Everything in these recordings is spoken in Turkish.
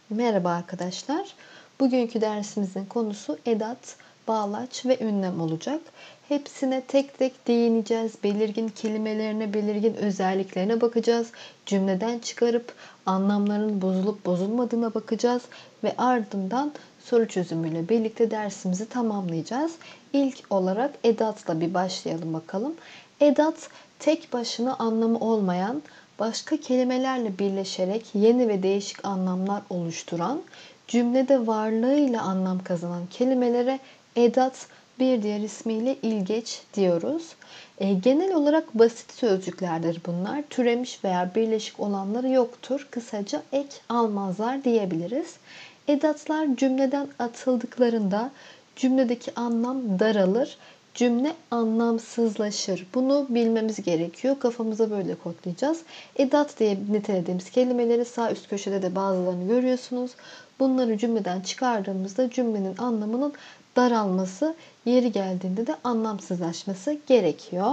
Merhaba arkadaşlar. Bugünkü dersimizin konusu edat, bağlaç ve ünlem olacak. Hepsine tek tek değineceğiz. Belirgin kelimelerine, belirgin özelliklerine bakacağız. Cümleden çıkarıp anlamlarının bozulup bozulmadığına bakacağız. Ve ardından soru çözümüyle birlikte dersimizi tamamlayacağız. İlk olarak edatla bir başlayalım bakalım. Edat tek başına anlamı olmayan, başka kelimelerle birleşerek yeni ve değişik anlamlar oluşturan, cümlede varlığıyla anlam kazanan kelimelere edat, bir diğer ismiyle ilgeç diyoruz. Genel olarak basit sözcüklerdir bunlar. Türemiş veya birleşik olanları yoktur. Kısaca ek almazlar diyebiliriz. Edatlar cümleden atıldıklarında cümledeki anlam daralır, cümle anlamsızlaşır. Bunu bilmemiz gerekiyor. Kafamıza böyle kodlayacağız. Edat diye nitelediğimiz kelimeleri sağ üst köşede de bazılarını görüyorsunuz. Bunları cümleden çıkardığımızda cümlenin anlamının daralması, yeri geldiğinde de anlamsızlaşması gerekiyor.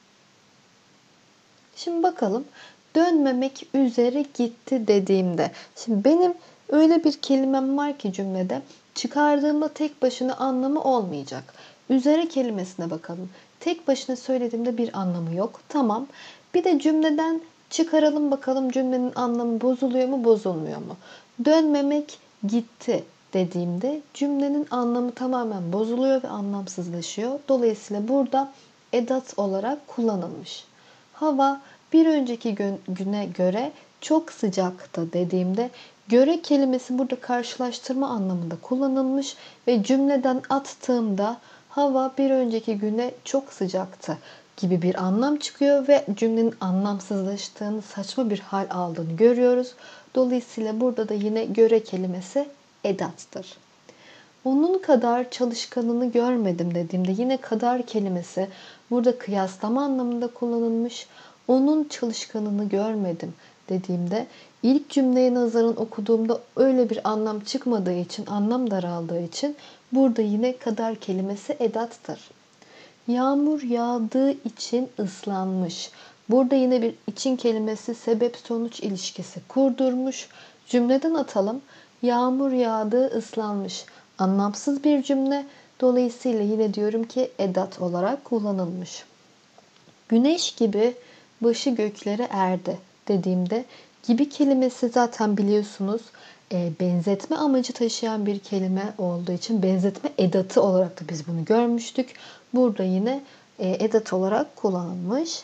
Şimdi bakalım, dönmemek üzere gitti dediğimde. Şimdi benim öyle bir kelimem var ki cümlede çıkardığımda tek başına anlamı olmayacak. Üzere kelimesine bakalım. Tek başına söylediğimde bir anlamı yok. Tamam. Bir de cümleden çıkaralım bakalım, cümlenin anlamı bozuluyor mu, bozulmuyor mu? Dönmemek gitti dediğimde cümlenin anlamı tamamen bozuluyor ve anlamsızlaşıyor. Dolayısıyla burada edat olarak kullanılmış. Hava bir önceki güne göre çok sıcaktı dediğimde göre kelimesi burada karşılaştırma anlamında kullanılmış ve cümleden attığımda hava bir önceki güne çok sıcaktı gibi bir anlam çıkıyor ve cümlenin anlamsızlaştığını, saçma bir hal aldığını görüyoruz. Dolayısıyla burada da yine göre kelimesi edattır. Onun kadar çalışkanını görmedim dediğimde yine kadar kelimesi burada kıyaslama anlamında kullanılmış. Onun çalışkanını görmedim dediğimde ilk cümleye nazaran okuduğumda öyle bir anlam çıkmadığı için, anlam daraldığı için burada yine kadar kelimesi edattır. Yağmur yağdığı için ıslanmış. Burada yine bir için kelimesi sebep sonuç ilişkisi kurdurmuş. Cümleden atalım. Yağmur yağdığı ıslanmış. Anlamsız bir cümle. Dolayısıyla yine diyorum ki edat olarak kullanılmış. Güneş gibi başı göklere erdi dediğimde gibi kelimesi zaten biliyorsunuz benzetme amacı taşıyan bir kelime olduğu için benzetme edatı olarak da biz bunu görmüştük. Burada yine edat olarak kullanılmış.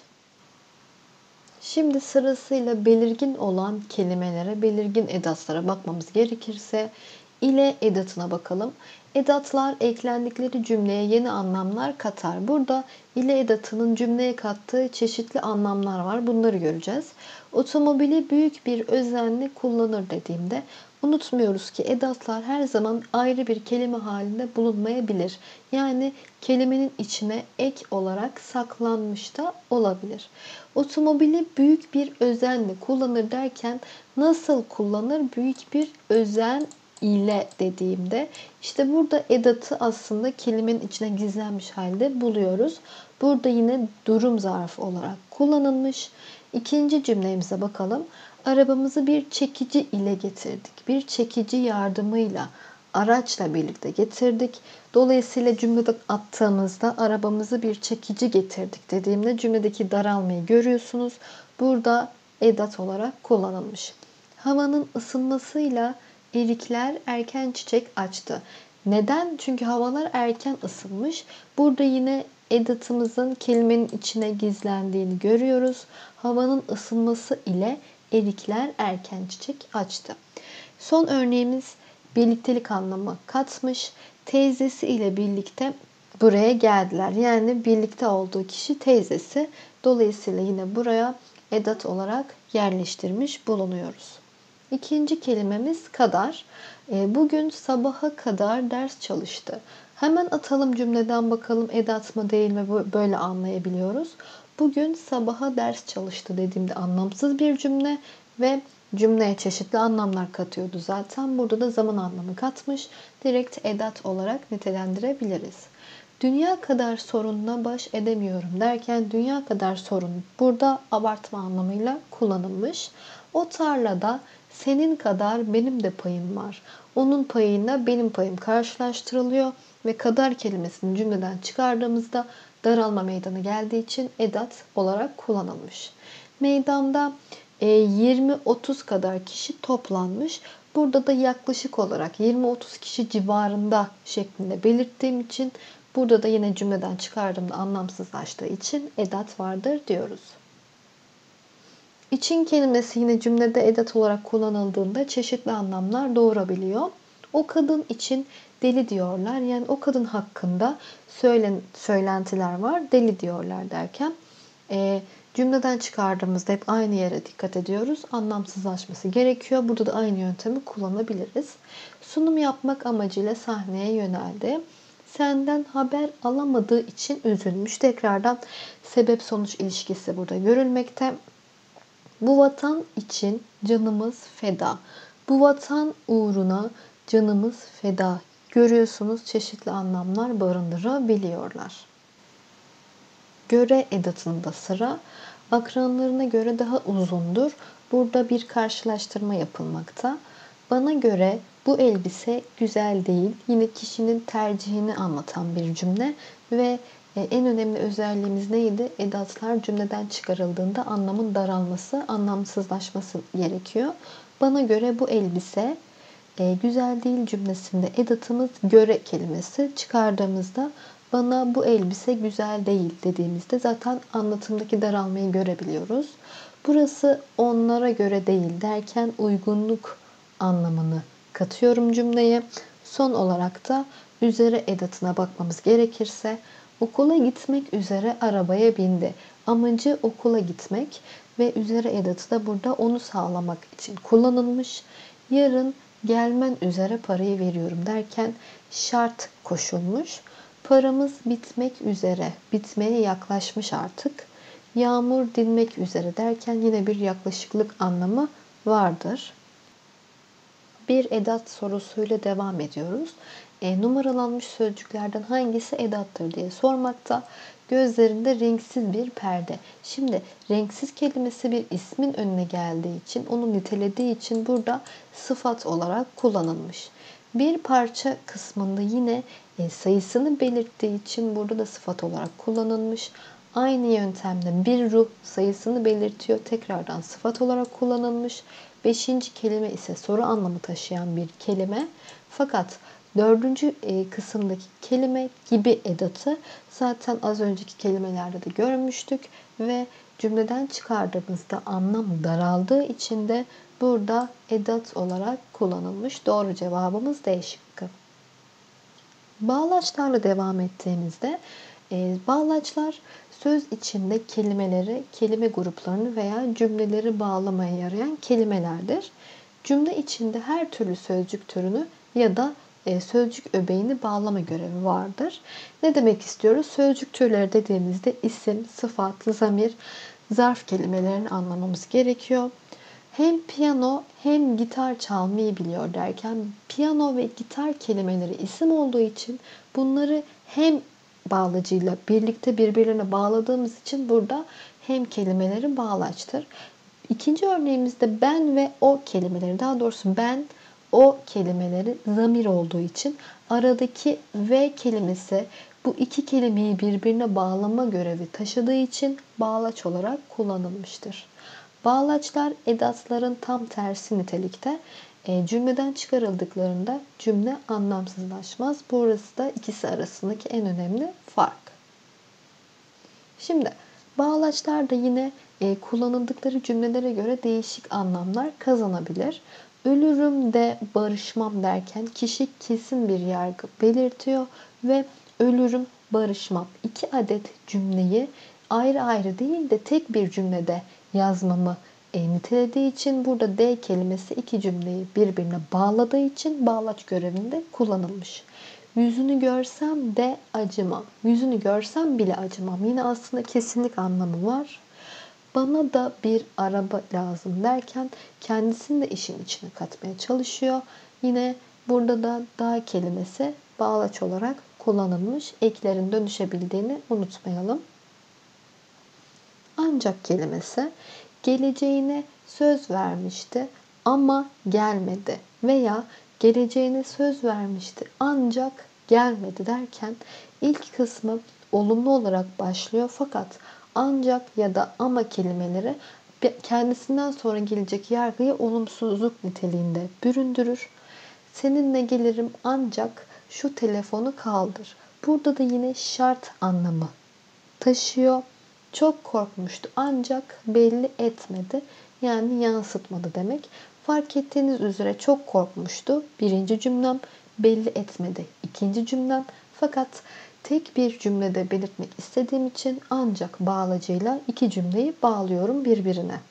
Şimdi sırasıyla belirgin olan kelimelere, belirgin edatlara bakmamız gerekirse ile edatına bakalım. Edatlar eklendikleri cümleye yeni anlamlar katar. Burada ile edatının cümleye kattığı çeşitli anlamlar var. Bunları göreceğiz. Otomobili büyük bir özenle kullanır dediğimde unutmuyoruz ki edatlar her zaman ayrı bir kelime halinde bulunmayabilir. Yani kelimenin içine ek olarak saklanmış da olabilir. Otomobili büyük bir özenle kullanır derken nasıl kullanır? Büyük bir özen ile dediğimde işte burada edatı aslında kelimenin içine gizlenmiş halde buluyoruz. Burada yine durum zarfı olarak kullanılmış. İkinci cümlemize bakalım. Arabamızı bir çekici ile getirdik. Bir çekici yardımıyla, araçla birlikte getirdik. Dolayısıyla cümlede attığımızda arabamızı bir çekici getirdik dediğimde cümledeki daralmayı görüyorsunuz. Burada edat olarak kullanılmış. Havanın ısınmasıyla erikler erken çiçek açtı. Neden? Çünkü havalar erken ısınmış. Burada yine edatımızın kelimenin içine gizlendiğini görüyoruz. Havanın ısınması ile erikler erken çiçek açtı. Son örneğimiz birliktelik anlamı katmış. Teyzesi ile birlikte buraya geldiler. Yani birlikte olduğu kişi teyzesi. Dolayısıyla yine buraya edat olarak yerleştirmiş bulunuyoruz. İkinci kelimemiz kadar. Bugün sabaha kadar ders çalıştı. Hemen atalım cümleden bakalım edat mı değil mi böyle anlayabiliyoruz. Bugün sabaha ders çalıştı dediğimde anlamsız bir cümle ve cümleye çeşitli anlamlar katıyordu zaten. Burada da zaman anlamı katmış. Direkt edat olarak nitelendirebiliriz. Dünya kadar sorunla baş edemiyorum derken dünya kadar sorun burada abartma anlamıyla kullanılmış. O tarlada Senin kadar benim de payım var. Onun payıyla benim payım karşılaştırılıyor ve kadar kelimesini cümleden çıkardığımızda daralma meydana geldiği için edat olarak kullanılmış. Meydanda 20-30 kadar kişi toplanmış. Burada da yaklaşık olarak 20-30 kişi civarında şeklinde belirttiğim için burada da yine cümleden çıkardığımda anlamsızlaştığı için edat vardır diyoruz. İçin kelimesi yine cümlede edat olarak kullanıldığında çeşitli anlamlar doğurabiliyor. O kadın için deli diyorlar. Yani o kadın hakkında söylentiler var. Deli diyorlar derken cümleden çıkardığımızda hep aynı yere dikkat ediyoruz. Anlamsızlaşması gerekiyor. Burada da aynı yöntemi kullanabiliriz. Sunum yapmak amacıyla sahneye yöneldi. Senden haber alamadığı için üzülmüş. Tekrardan sebep sonuç ilişkisi burada görülmekte. Bu vatan için canımız feda. Bu vatan uğruna canımız feda. Görüyorsunuz çeşitli anlamlar barındırabiliyorlar. Göre edatında sıra akranlarına göre daha uzundur. Burada bir karşılaştırma yapılmakta. Bana göre bu elbise güzel değil. Yine kişinin tercihini anlatan bir cümle ve en önemli özelliğimiz neydi? Edatlar cümleden çıkarıldığında anlamın daralması, anlamsızlaşması gerekiyor. Bana göre bu elbise güzel değil cümlesinde edatımız göre kelimesi çıkardığımızda bana bu elbise güzel değil dediğimizde zaten anlatımdaki daralmayı görebiliyoruz. Burası onlara göre değil derken uygunluk anlamını katıyorum cümleye. Son olarak da üzere edatına bakmamız gerekirse okula gitmek üzere arabaya bindi. Amacı okula gitmek ve üzere edatı da burada onu sağlamak için kullanılmış. Yarın gelmen üzere parayı veriyorum derken şart koşulmuş. Paramız bitmek üzere, bitmeye yaklaşmış artık. Yağmur dinmek üzere derken yine bir yaklaşıklık anlamı vardır. Bir edat sorusuyla devam ediyoruz. Numaralanmış sözcüklerden hangisi edattır diye sormakta. Gözlerinde renksiz bir perde. Şimdi renksiz kelimesi bir ismin önüne geldiği için, onu nitelediği için burada sıfat olarak kullanılmış. Bir parça kısmında yine sayısını belirttiği için burada da sıfat olarak kullanılmış. Aynı yöntemle bir ruh sayısını belirtiyor. Tekrardan sıfat olarak kullanılmış. Beşinci kelime ise soru anlamı taşıyan bir kelime. Fakat dördüncü kısımdaki kelime gibi edatı zaten az önceki kelimelerde de görmüştük ve cümleden çıkardığımızda anlam daraldığı için de burada edat olarak kullanılmış. Doğru cevabımız D şıkkı. Bağlaçlarla devam ettiğimizde bağlaçlar söz içinde kelimeleri, kelime gruplarını veya cümleleri bağlamaya yarayan kelimelerdir. Cümle içinde her türlü sözcük türünü ya da sözcük öbeğini bağlama görevi vardır. Ne demek istiyoruz? Sözcük türleri dediğimizde isim, sıfat, zamir, zarf kelimelerini anlamamız gerekiyor. Hem piyano hem gitar çalmayı biliyor derken piyano ve gitar kelimeleri isim olduğu için bunları hem bağlacıyla birlikte birbirine bağladığımız için burada hem kelimeleri bağlaçtır. İkinci örneğimizde ben ve o kelimeleri, daha doğrusu ben o kelimeleri zamir olduğu için aradaki ve kelimesi bu iki kelimeyi birbirine bağlama görevi taşıdığı için bağlaç olarak kullanılmıştır. Bağlaçlar edatların tam tersi nitelikte. Cümleden çıkarıldıklarında cümle anlamsızlaşmaz. Burası da ikisi arasındaki en önemli fark. Şimdi bağlaçlar da yine kullanıldıkları cümlelere göre değişik anlamlar kazanabilir. Ölürüm de barışmam derken kişi kesin bir yargı belirtiyor ve ölürüm barışmam. İki adet cümleyi ayrı ayrı değil de tek bir cümlede yazmamı nitelediği için burada D kelimesi iki cümleyi birbirine bağladığı için bağlaç görevinde kullanılmış. Yüzünü görsem de acımam. Yüzünü görsem bile acımam. Yine aslında kesinlik anlamı var. Bana da bir araba lazım derken kendisini de işin içine katmaya çalışıyor. Yine burada da da kelimesi bağlaç olarak kullanılmış. Eklerin dönüşebildiğini unutmayalım. Ancak kelimesi geleceğine söz vermişti. ama gelmedi veya geleceğine söz vermişti ancak gelmedi derken ilk kısmı olumlu olarak başlıyor fakat ancak ya da ama kelimeleri kendisinden sonra gelecek yargıyı olumsuzluk niteliğinde büründürür. Seninle gelirim ancak şu telefonu kaldır. Burada da yine şart anlamı taşıyor. Çok korkmuştu ancak belli etmedi. Yani yansıtmadı demek. Fark ettiğiniz üzere çok korkmuştu. Birinci cümlem, belli etmedi. İkinci cümlem. Fakat tek bir cümlede belirtmek istediğim için ancak bağlacıyla iki cümleyi bağlıyorum birbirine.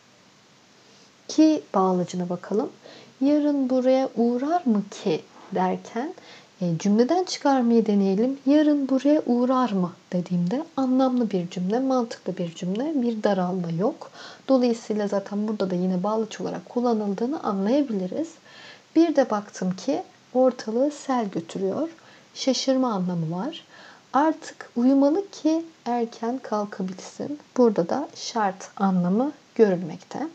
Ki bağlacına bakalım. Yarın buraya uğrar mı ki derken cümleden çıkarmayı deneyelim. Yarın buraya uğrar mı dediğimde anlamlı bir cümle, mantıklı bir cümle, bir daralma yok. Dolayısıyla zaten burada da yine bağlaç olarak kullanıldığını anlayabiliriz. Bir de baktım ki ortalığı sel götürüyor. Şaşırma anlamı var. Artık uyumalı ki erken kalkabilsin. Burada da şart anlamı görülmekte.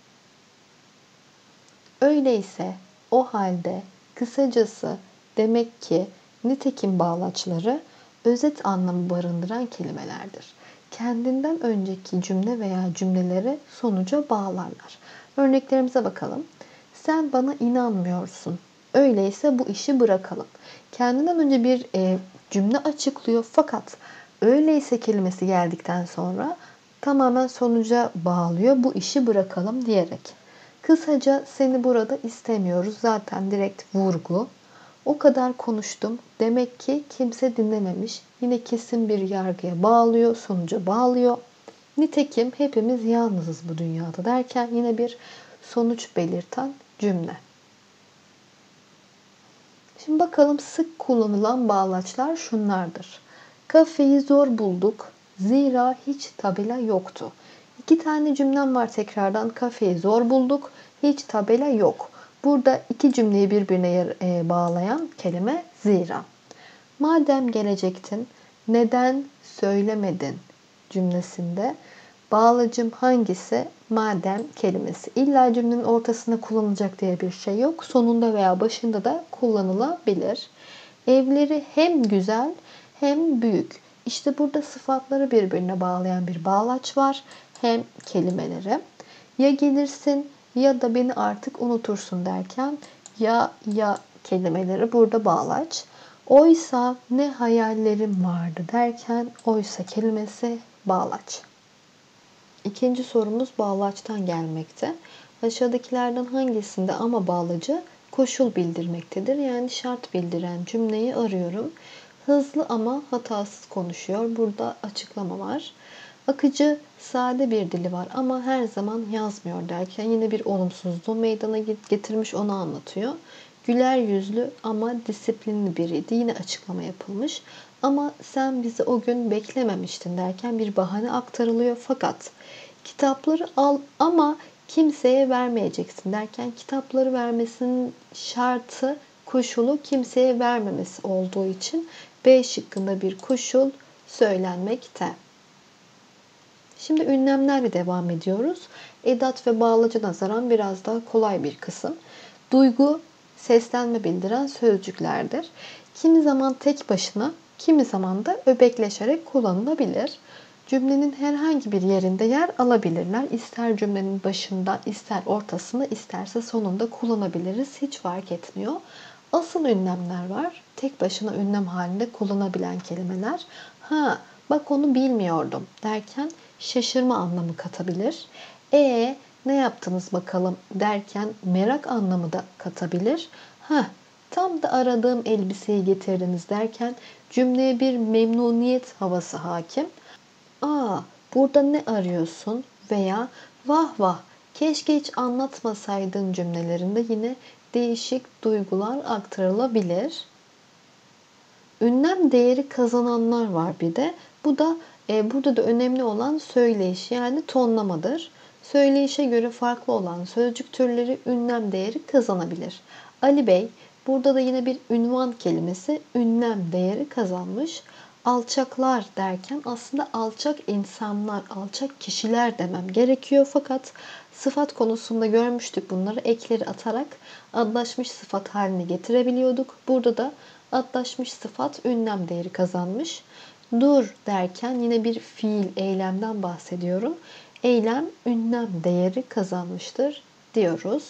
Öyleyse, o halde, kısacası demek ki nitekim bağlaçları özet anlamı barındıran kelimelerdir. Kendinden önceki cümle veya cümleleri sonuca bağlarlar. Örneklerimize bakalım. Sen bana inanmıyorsun. Öyleyse bu işi bırakalım. Kendinden önce bir cümle açıklıyor fakat öyleyse kelimesi geldikten sonra tamamen sonuca bağlıyor. Bu işi bırakalım diyerek. Kısaca seni burada istemiyoruz. Zaten direkt vurgu. O kadar konuştum. Demek ki kimse dinlememiş. Yine kesin bir yargıya bağlıyor, sonuca bağlıyor. Nitekim hepimiz yalnızız bu dünyada derken yine bir sonuç belirten cümle. Şimdi bakalım sık kullanılan bağlaçlar şunlardır. Kafeyi zor bulduk. Zira hiç tabela yoktu. İki tane cümlem var tekrardan. Kafeyi zor bulduk. Hiç tabela yok. Burada iki cümleyi birbirine bağlayan kelime zira. Madem gelecektin, neden söylemedin cümlesinde bağlacım hangisi? Madem kelimesi. İlla cümlenin ortasında kullanılacak diye bir şey yok. Sonunda veya başında da kullanılabilir. Evleri hem güzel hem büyük. İşte burada sıfatları birbirine bağlayan bir bağlaç var. Hem kelimeleri. Ya gelirsin ya da beni artık unutursun derken ya kelimeleri burada bağlaç. Oysa ne hayallerim vardı derken oysa kelimesi bağlaç. İkinci sorumuz bağlaçtan gelmekte. Aşağıdakilerden hangisinde ama bağlacı koşul bildirmektedir? Yani şart bildiren cümleyi arıyorum. Hızlı ama hatasız konuşuyor. Burada açıklama var. Akıcı, sade bir dili var ama her zaman yazmıyor derken yine bir olumsuzluğu meydana getirmiş, onu anlatıyor. Güler yüzlü ama disiplinli biriydi. Yine açıklama yapılmış. Ama sen bizi o gün beklememiştin derken bir bahane aktarılıyor. Fakat kitapları al ama kimseye vermeyeceksin derken kitapları vermesinin şartı, koşulu kimseye vermemesi olduğu için B şıkkında bir koşul söylenmekte. Şimdi ünlemlerle devam ediyoruz. Edat ve bağlaca nazaran biraz daha kolay bir kısım. Duygu, seslenme bildiren sözcüklerdir. Kimi zaman tek başına, kimi zaman da öbekleşerek kullanılabilir. Cümlenin herhangi bir yerinde yer alabilirler. İster cümlenin başında, ister ortasında, isterse sonunda kullanabiliriz. Hiç fark etmiyor. Asıl ünlemler var. Tek başına ünlem halinde kullanabilen kelimeler. Bak onu bilmiyordum derken şaşırma anlamı katabilir. Ne yaptınız bakalım derken merak anlamı da katabilir. Tam da aradığım elbiseyi getirdiniz derken cümleye bir memnuniyet havası hakim. Burada ne arıyorsun? Veya vah vah keşke hiç anlatmasaydın cümlelerinde yine değişik duygular aktarılabilir. Ünlem değeri kazananlar var bir de. Bu da burada da önemli olan söyleyiş yani tonlamadır. Söyleyişe göre farklı olan sözcük türleri ünlem değeri kazanabilir. Ali Bey, burada da yine bir ünvan kelimesi ünlem değeri kazanmış. Alçaklar derken aslında alçak insanlar, alçak kişiler demem gerekiyor. Fakat sıfat konusunda görmüştük bunları. Ekleri atarak adlaşmış sıfat haline getirebiliyorduk. Burada da adlaşmış sıfat ünlem değeri kazanmış. Dur derken yine bir fiil, eylemden bahsediyorum. Eylem ünlem değeri kazanmıştır diyoruz.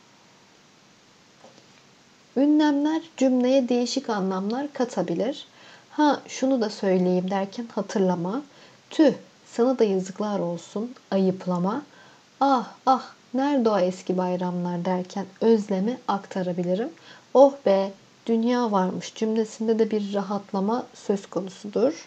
Ünlemler cümleye değişik anlamlar katabilir. Ha şunu da söyleyeyim derken hatırlama. Tüh sana da yazıklar olsun ayıplama. Ah ah nerede o eski bayramlar derken özlemi aktarabilirim. Oh be dünya varmış cümlesinde de bir rahatlama söz konusudur.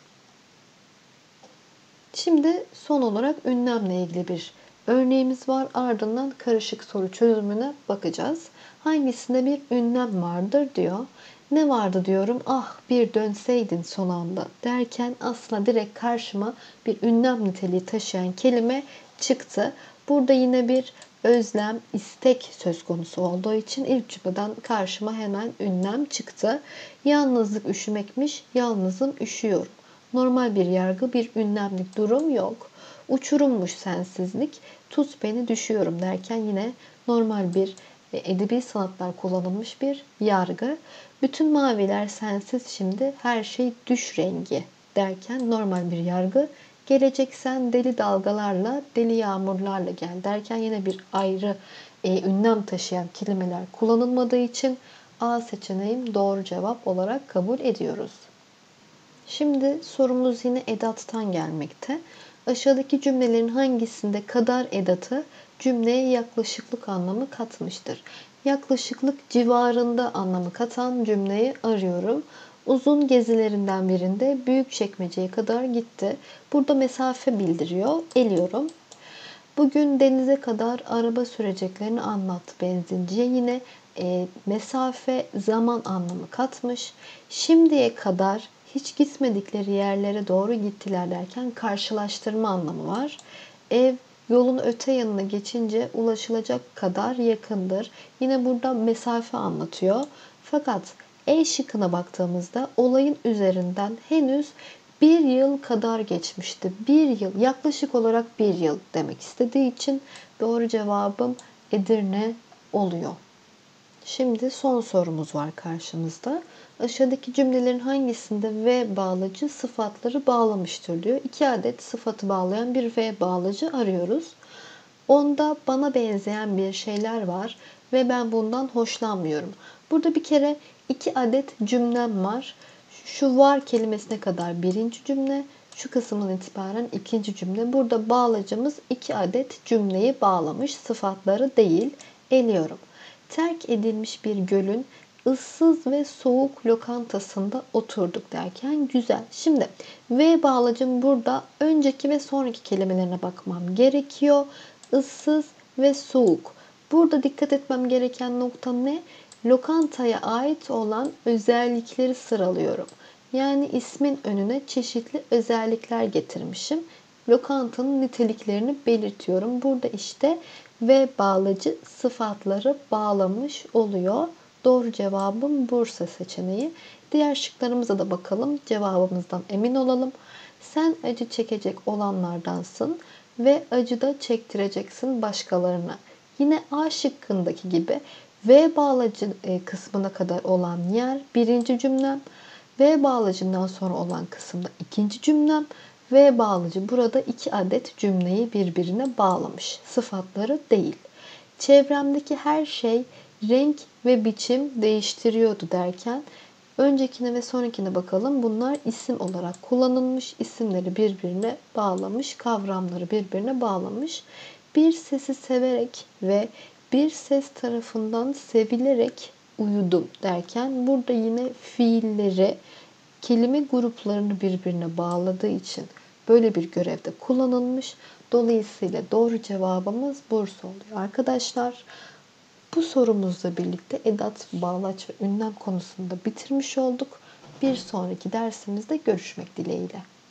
Şimdi son olarak ünlemle ilgili bir örneğimiz var. Ardından karışık soru çözümüne bakacağız. Hangisinde bir ünlem vardır diyor. Ne vardı diyorum. Ah bir dönseydin son anda derken aslında direkt karşıma bir ünlem niteliği taşıyan kelime çıktı. Burada yine bir özlem, istek söz konusu olduğu için ilk cümleden karşıma hemen ünlem çıktı. Yalnızlık üşümekmiş, yalnızım üşüyorum. Normal bir yargı, bir ünlemlik durum yok. Uçurummuş sensizlik, tut beni düşüyorum derken yine normal bir edebi sanatlar kullanılmış bir yargı. Bütün maviler sensiz şimdi her şey düş rengi derken normal bir yargı. Geleceksen deli dalgalarla, deli yağmurlarla gel derken yine bir ayrı ünlem taşıyan kelimeler kullanılmadığı için A seçeneğim doğru cevap olarak kabul ediyoruz. Şimdi sorumuz yine edattan gelmekte. Aşağıdaki cümlelerin hangisinde kadar edatı cümleye yaklaşıklık anlamı katmıştır? Yaklaşıklık civarında anlamı katan cümleyi arıyorum. Uzun gezilerinden birinde Büyükçekmece'ye kadar gitti. Burada mesafe bildiriyor. Eliyorum. Bugün denize kadar araba süreceklerini anlattı benzinciye. Yine mesafe, zaman anlamı katmış. Şimdiye kadar hiç gitmedikleri yerlere doğru gittiler derken karşılaştırma anlamı var. Ev yolun öte yanına geçince ulaşılacak kadar yakındır. Yine burada mesafe anlatıyor. Fakat E şıkkına baktığımızda olayın üzerinden henüz bir yıl kadar geçmişti. Bir yıl, yaklaşık olarak bir yıl demek istediği için doğru cevabım Edirne oluyor. Şimdi son sorumuz var karşımızda. Aşağıdaki cümlelerin hangisinde V bağlacı sıfatları bağlamıştır diyor. 2 adet sıfatı bağlayan bir V bağlacı arıyoruz. Onda bana benzeyen bir şeyler var ve ben bundan hoşlanmıyorum. Burada bir kere 2 adet cümlem var. Şu var kelimesine kadar birinci cümle, şu kısmından itibaren ikinci cümle. Burada bağlacımız 2 adet cümleyi bağlamış, sıfatları değil. Eliyorum. Terk edilmiş bir gölün ıssız ve soğuk lokantasında oturduk derken güzel. Şimdi V bağlacım burada önceki ve sonraki kelimelerine bakmam gerekiyor. Issız ve soğuk. Burada dikkat etmem gereken nokta ne? Lokantaya ait olan özellikleri sıralıyorum. Yani ismin önüne çeşitli özellikler getirmişim. Lokantanın niteliklerini belirtiyorum. Burada işte ve bağlacı sıfatları bağlamış oluyor. Doğru cevabım Bursa seçeneği. Diğer şıklarımıza da bakalım. Cevabımızdan emin olalım. Sen acı çekecek olanlardansın ve acı da çektireceksin başkalarına. Yine A şıkkındaki gibi V bağlacı kısmına kadar olan yer birinci cümlem. V bağlacından sonra olan kısımda ikinci cümlem. V bağlacı burada 2 adet cümleyi birbirine bağlamış. Sıfatları değil. Çevremdeki her şey renk ve biçim değiştiriyordu derken öncekine ve sonrakine bakalım. Bunlar isim olarak kullanılmış. İsimleri birbirine bağlamış. Kavramları birbirine bağlamış. Bir sesi severek ve bir ses tarafından sevilerek uyudum derken burada yine fiilleri, kelime gruplarını birbirine bağladığı için böyle bir görevde kullanılmış. Dolayısıyla doğru cevabımız Bursa oluyor. Arkadaşlar bu sorumuzla birlikte edat, bağlaç ve ünlem konusunda bitirmiş olduk. Bir sonraki dersimizde görüşmek dileğiyle.